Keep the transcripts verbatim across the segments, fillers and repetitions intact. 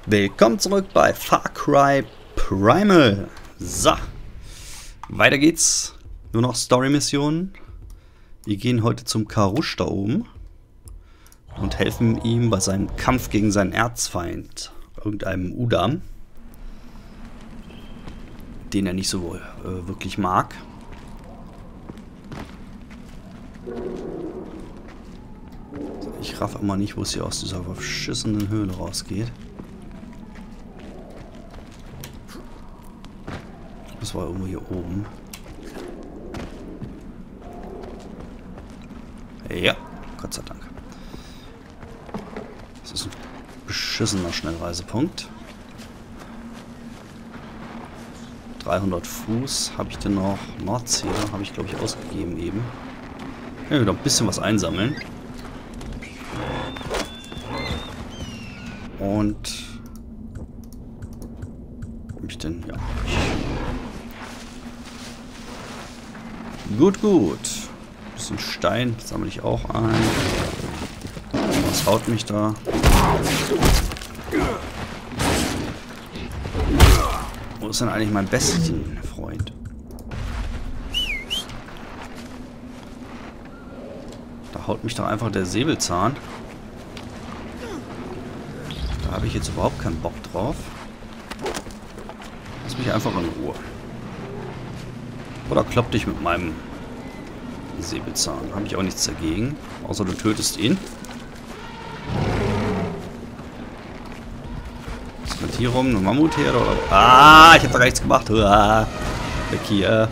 Willkommen zurück bei Far Cry Primal. So, weiter geht's. Nur noch Story-Missionen. Wir gehen heute zum Karusch da oben und helfen ihm bei seinem Kampf gegen seinen Erzfeind, irgendeinem Udam, den er nicht so äh, wirklich mag. Ich raff immer nicht, wo es hier aus dieser verschissenen Höhle rausgeht. Das war irgendwo hier oben. Ja, Gott sei Dank. Das ist ein beschissener Schnellreisepunkt. dreihundert Fuß habe ich denn noch. Nordzähler habe ich, glaube ich, ausgegeben eben. Ja, wieder ein bisschen was einsammeln. Und... Hab ich denn? Ja. Gut, gut. Ein bisschen Stein sammle ich auch ein. Was haut mich da? Wo ist denn eigentlich mein Bestienfreund? Da haut mich doch einfach der Säbelzahn. Da habe ich jetzt überhaupt keinen Bock drauf. Lass mich einfach in Ruhe. Oder klopp dich mit meinem Säbelzahn. Habe ich auch nichts dagegen. Außer du tötest ihn. Was mit hier rum? Eine Mammutherde oder... Ah, ich habe da gar nichts gemacht. Ah, weg hier.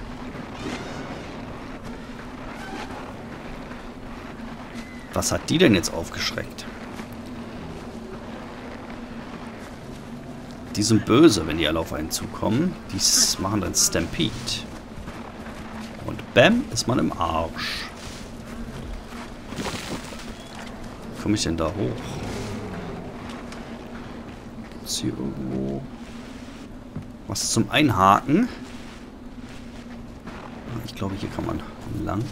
Was hat die denn jetzt aufgeschreckt? Die sind böse, wenn die alle auf einen zukommen. Die machen dann Stampede. Und bam, ist man im Arsch. Wie komme ich denn da hoch? Ist hier irgendwo was zum Einhaken? Ich glaube, hier kann man lang.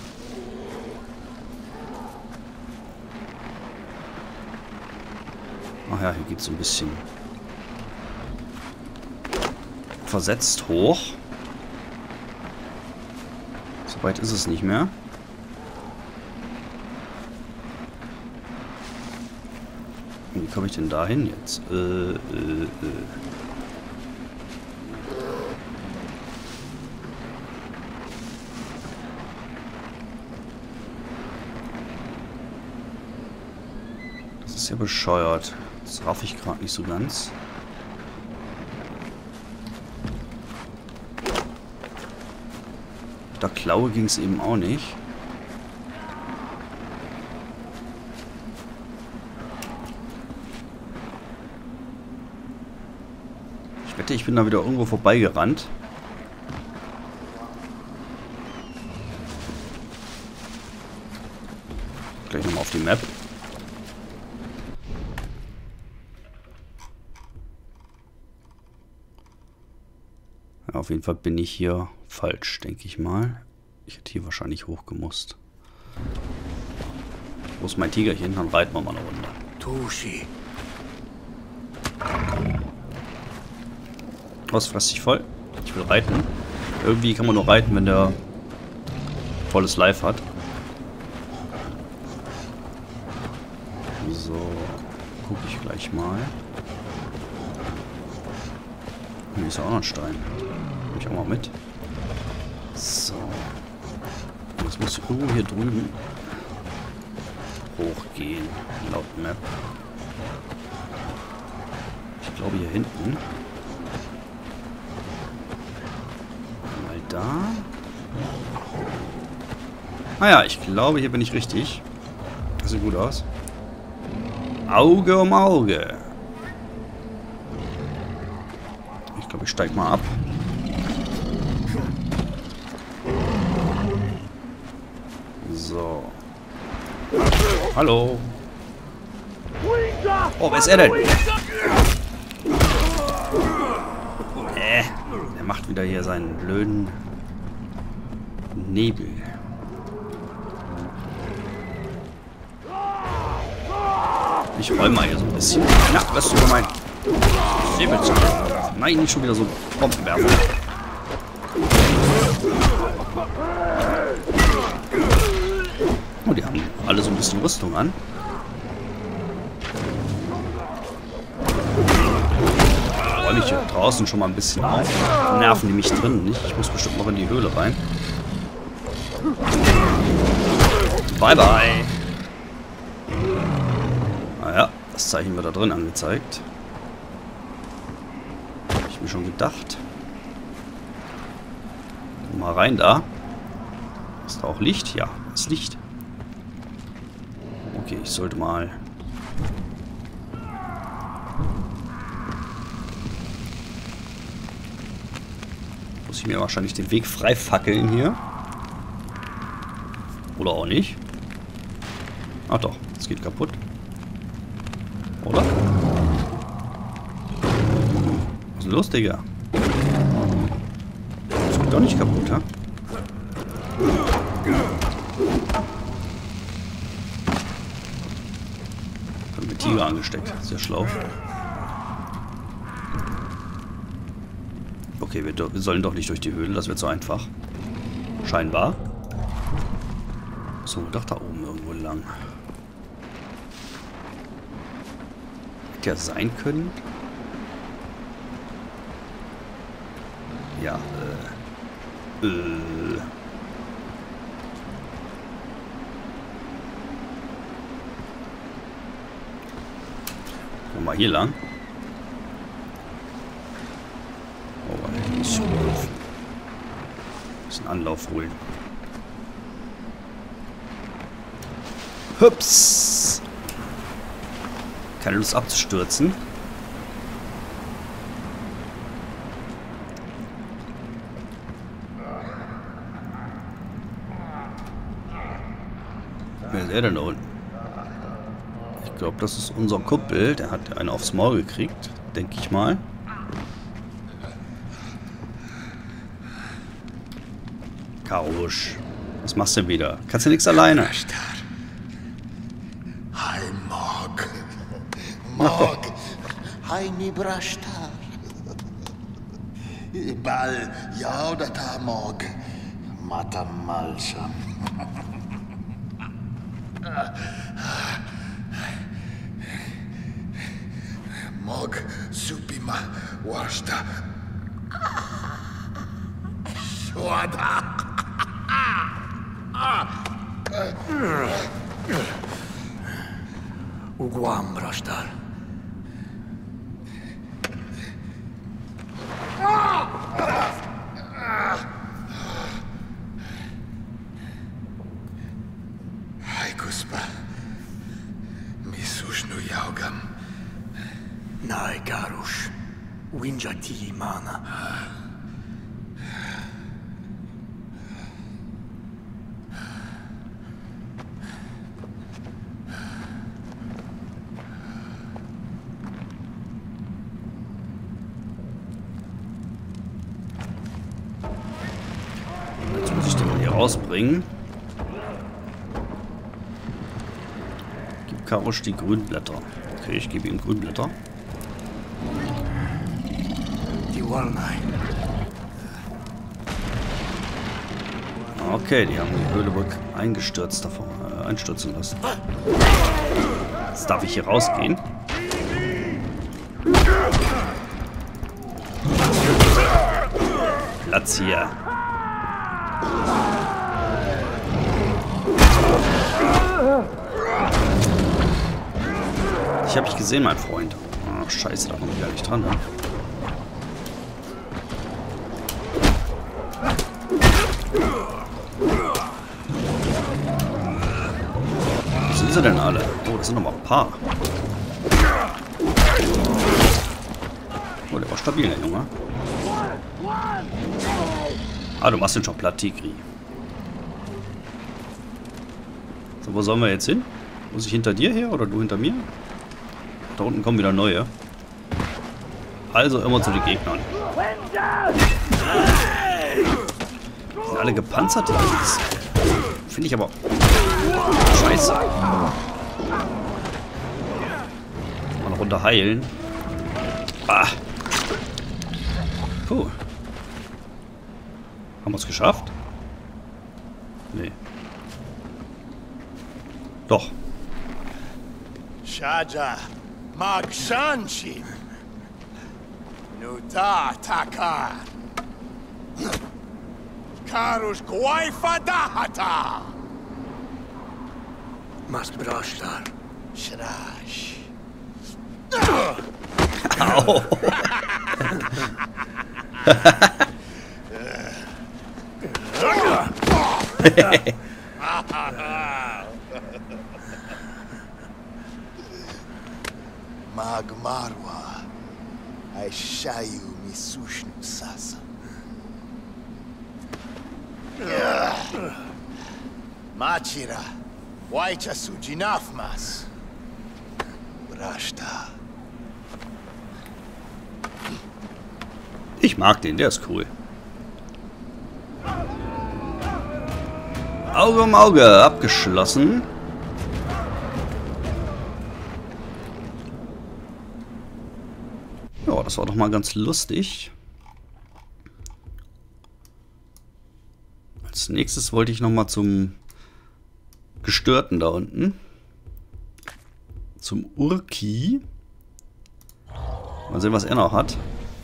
Ach ja, hier geht es so ein bisschen versetzt hoch. So weit ist es nicht mehr. Wie komme ich denn da hin jetzt? Äh, äh, äh. Das ist ja bescheuert. Das raff ich gerade nicht so ganz. Der Klaue ging es eben auch nicht. Ich wette, ich bin da wieder irgendwo vorbeigerannt. Gleich nochmal auf die Map. Ja, auf jeden Fall bin ich hier falsch, denke ich mal. Ich hätte hier wahrscheinlich hochgemusst. Wo ist mein Tigerchen? Dann reiten wir mal eine Runde. Tushi. Was frisst dich voll? Ich will reiten. Irgendwie kann man nur reiten, wenn der volles Life hat. So, gucke ich gleich mal. Hier ist ja auch noch ein Stein. Nehme ich auch mal mit. So. Jetzt muss ich irgendwo hier drüben hochgehen, laut Map. Ich glaube hier hinten. Mal da. Ah ja, ich glaube, hier bin ich richtig. Das sieht gut aus. Auge um Auge. Ich glaube, ich steig mal ab. So. Hallo. Oh, wer ist er denn? Äh, er macht wieder hier seinen blöden Nebel. Ich räume mal hier so ein bisschen. Na, was ist gemeint? Säbelzahntiger. Nein, nicht schon wieder so Bombenwerfer. Oh, die haben alle so ein bisschen Rüstung an. Ich räume mich hier draußen schon mal ein bisschen auf. Nerven die mich drin nicht. Ich muss bestimmt noch in die Höhle rein. Bye, bye. Naja, das Zeichen wird da drin angezeigt. Habe ich mir schon gedacht. Mal rein da. Ist da auch Licht? Ja, ist Licht. Okay, ich sollte mal... Muss ich mir wahrscheinlich den Weg frei fackeln hier. Oder auch nicht. Ach doch, es geht kaputt. Oder? Was ist denn los, Digga? Das geht doch nicht kaputt, ha? Hat mit Tiger angesteckt. Sehr schlau. Okay, wir, wir sollen doch nicht durch die Höhle. Das wird so einfach. Scheinbar. So, doch da oben irgendwo lang. Hätte ja sein können. Ja, äh. Äh. Guck mal hier lang. Oh, hier ist schon ein bisschen Anlauf holen. Hups! Keine Lust abzustürzen. Wer ist er denn da unten? Ich glaube, das ist unser Kumpel. Der hat einen aufs Maul gekriegt, denke ich mal. Karusch. Was machst du denn wieder? Kannst du nichts alleine? Hi, Mog. Mog. Hi, mi brashtar. Bal yaudata Mog. Mata malsham. Mog supima washta. Shwada. Uguam brashtar. Hai kuspa. Misushnu yaugam. Nai garush. Winjati mana. Jetzt muss ich den mal hier rausbringen. Gib Karusch die Grünblätter. Okay, ich gebe ihm Grünblätter. Die Walnai. Okay, die haben die Höhle wohl eingestürzt davon, äh, einstürzen lassen. Jetzt darf ich hier rausgehen. Platz hier. Ich habe dich gesehen, mein Freund. Ach, scheiße, da komme ich gar nicht dran. Ne? Wo sind sie denn alle? Oh, das sind noch mal ein paar. Oh, der war stabil, der Junge. Ah, du machst den schon platt, Tigri. So, wo sollen wir jetzt hin? Muss ich hinter dir her oder du hinter mir? Da unten kommen wieder neue. Also immer zu den Gegnern. Die sind alle gepanzert, die Jungs. Finde ich aber scheiße. Mal noch runter heilen. Ah. Puh. Haben wir es geschafft? Nee. Doch. Shaja Magshanshin. Nuta Takar. Karus Gwaifadahata. Mas Brashtar. Shrash. Au. Magmarwa. Aishayu Misushnu Sasa. Machira. Waicha Sujinafmas. Brashta. Ich mag den, der ist cool. Auge um Auge, abgeschlossen. Ja, das war doch mal ganz lustig. Als nächstes wollte ich noch mal zum Gestörten da unten. Zum Urki. Mal sehen, was er noch hat.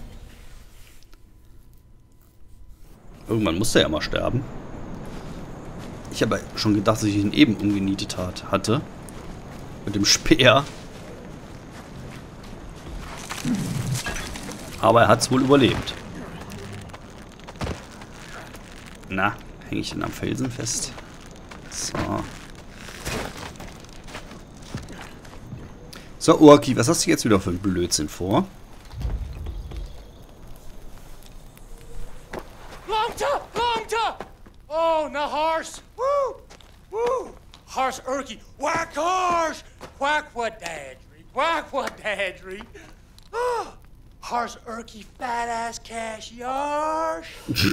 Irgendwann muss er ja mal sterben. Ich habe schon gedacht, dass ich ihn eben umgenietet hat, hatte. Mit dem Speer. Aber er hat es wohl überlebt. Na, hänge ich ihn am Felsen fest. So. So, Urki, was hast du jetzt wieder für einen Blödsinn vor? Longta! Longta! Oh, na horse! Woo! Woo! Horse Urki! Whack horse! Whack what dadry! Whack what dadry! Oh, horse Urki fat ass cash yarsh!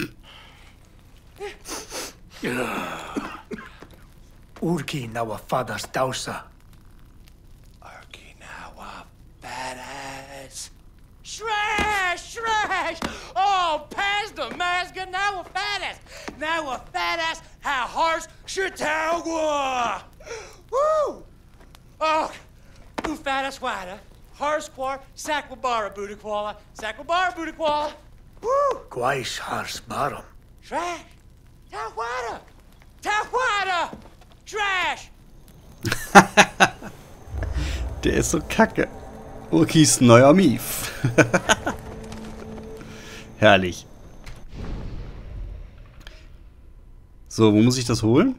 Urki nawa fadas dausa. Urki now a fat ass. Shrash! Shrash! Oh, past the mask, now a fat ass! Now a fat ass, how horse Chautauqua! Woo! Oh, who fat ass wider? Horse quar, Sakwabara Budakwala, Sakwabara Budakwala! Woo! Gwaish hars barum. Trash! Tawada! Tawada! Trash! Der ist so kacke. Urkis neuer Mief. Herrlich. So, wo muss ich das holen?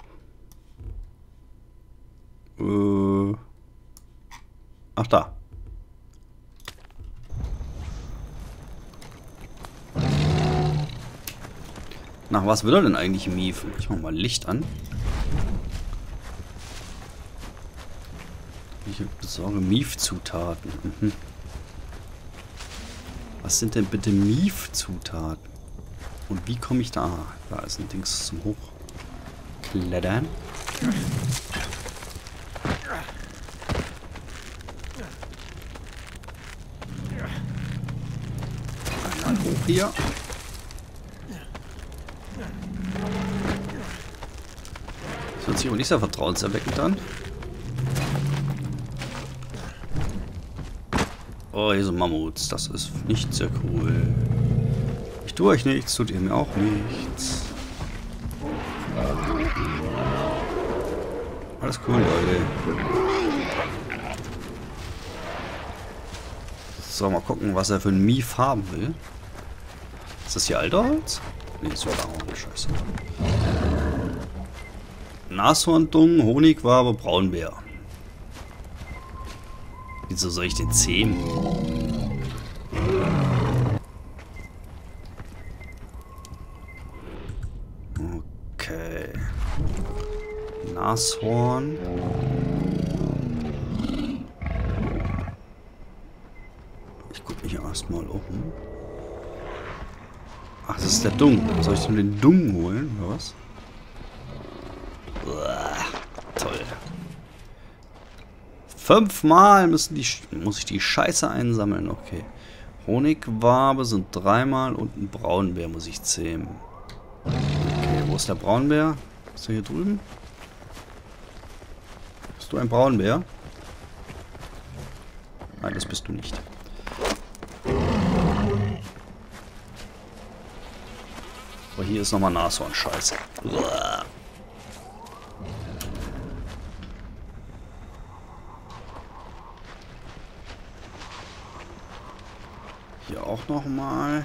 Äh. Ach, da. Nach was will er denn eigentlich miefen? Ich mach mal Licht an. Ich besorge Mief-Zutaten. Mhm. Was sind denn bitte Mief-Zutaten? Und wie komme ich da? Da ist ein Dings zum Hochklettern. Einmal hoch hier. Das hört sich aber nicht sehr vertrauenserweckend an. Oh, hier sind Mammuts. Das ist nicht sehr cool. Ich tue euch nichts, tut ihr mir auch nichts. Alles cool, Leute. So, mal gucken, was er für ein Mief haben will. Ist das hier alter Holz? Ne, ist sogar auch scheiße. Nashorndung, Honigwabe, Braunbär. Wieso soll ich den zähmen? Okay. Nashorn. Ich gucke mich erstmal um. Ach, das ist der Dung. Soll ich denn den Dung holen, oder was? Uah, toll. Fünfmal müssen die, muss ich die Scheiße einsammeln. Okay. Honigwabe sind dreimal und ein Braunbär muss ich zähmen. Okay, wo ist der Braunbär? Ist er hier drüben? Bist du ein Braunbär? Nein, das bist du nicht. Aber hier ist nochmal Nashorn-Scheiße. Hier auch nochmal.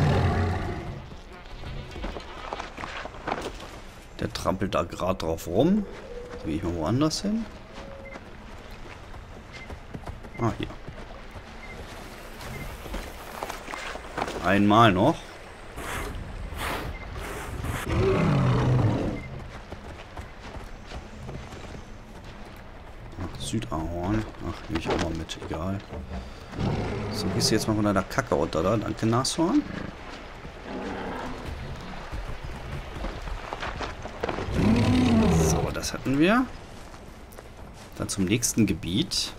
Der trampelt da gerade drauf rum. Gehe ich mal woanders hin. Ah, hier. Einmal noch. Ach, Südahorn. Ach, nehme ich auch mal mit. Egal. So, gehst du jetzt mal von deiner Kacke unter da. Danke, Nashorn. So, das hatten wir. Dann zum nächsten Gebiet.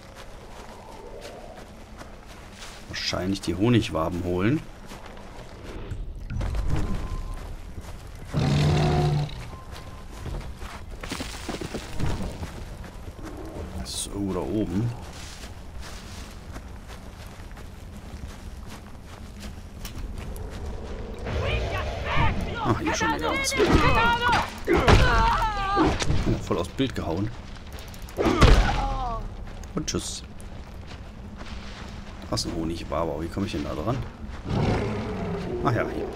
Wahrscheinlich die Honigwaben holen. So, da oben. Ach, hier schon wieder. Oh, voll aufs Bild gehauen. Und tschüss. Was ein Honigwabe, aber wie komme ich denn da dran? Ach ja, hier.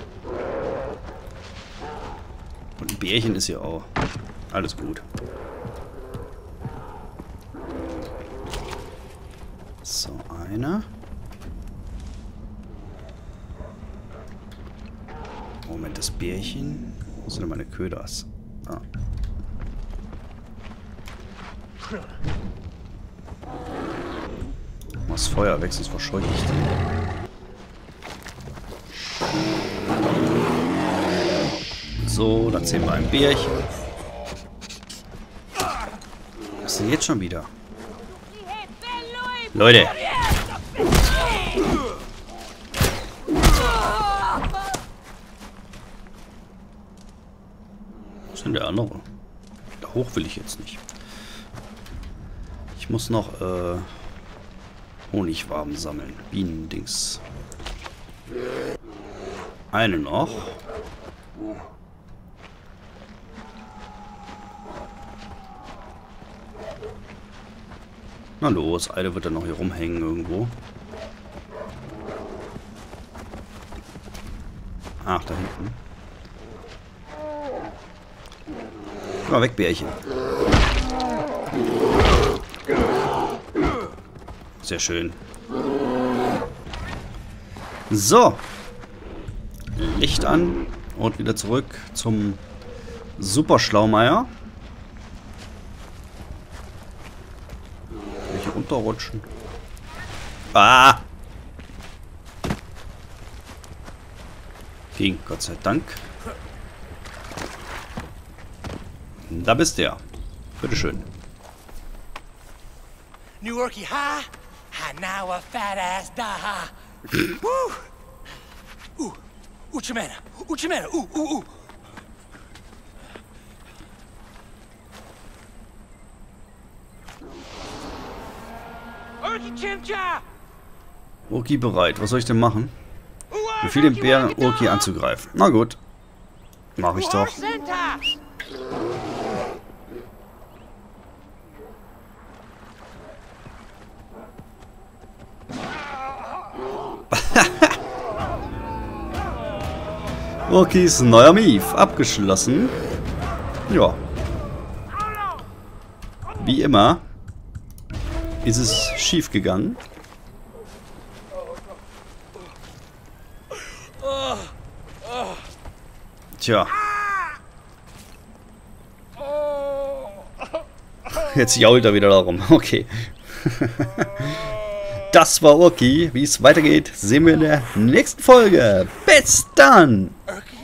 Und ein Bärchen ist hier auch. Alles gut. So, einer. Moment, das Bärchen. Wo sind denn meine Köders? Ah. Das Feuer weg, sonst verscheuche ich den. So, dann sehen wir ein Bärchen. Was ist denn jetzt schon wieder? Leute! Was ist denn der andere? Da hoch will ich jetzt nicht. Ich muss noch, äh... Honigwaben sammeln. Bienendings. Eine noch. Na los, eine wird dann noch hier rumhängen irgendwo. Ach, da hinten. Mal weg, Bärchen. Sehr schön. So. Licht an und wieder zurück zum Super Schlaumeier. Kann ich hier runterrutschen? Ah! Ging, Gott sei Dank. Da bist der. Bitteschön. New Orky ha, ha now a fat ass da ha. Woo! Ooh, Uchimena, Uchimena, ooh, ooh, ooh. Urki Chimcha! Urki bereit. Was soll ich denn machen? Befehl dem Bären, Urki anzugreifen. Na gut. Mach ich doch. Urkis neuer Mief. Abgeschlossen. Ja. Wie immer ist es schief gegangen. Tja. Jetzt jault er wieder darum. Okay. Das war Urki. Wie es weitergeht, sehen wir in der nächsten Folge. Bis dann! Urki